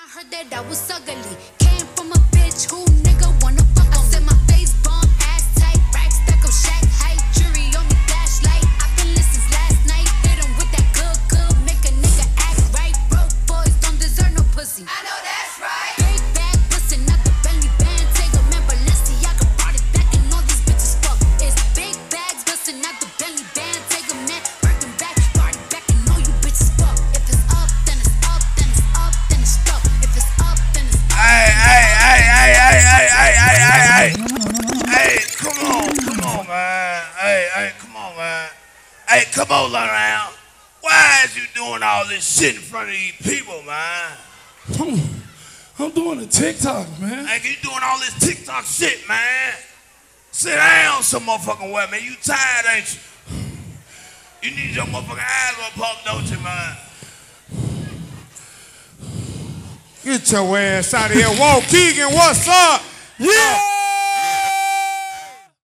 heard that I was ugly. Came from a bitch who nigga wanna fuck on. I said my face bomb, ass tight, rack stack up shack height, jury on me flashlight. I've been listening since last night. Hit 'em with that good, make a nigga act right. Broke boys don't deserve no pussy. I know that's right. Big bag bustin' out the belly band. Take a man, Balenciaga brought it back and all these bitches fuck. It's big bags bustin' out the belly band. Take a man, working back, brought it back and all you bitches fuck. If it's up, then it's up, then it's up, then it's stuck. If it's up, then it's up. Hey, come on, man. Hey, come on, man. Hey, come on, around. Why is you doing all this shit in front of these people, man? I'm doing a TikTok, man. Hey, you doing all this TikTok shit, man? Sit down some motherfucking way, man. You tired, ain't you? You need your motherfucking eyes on pump, don't you, man? Get your ass out of here. Whoa, Keegan, what's up? Yeah!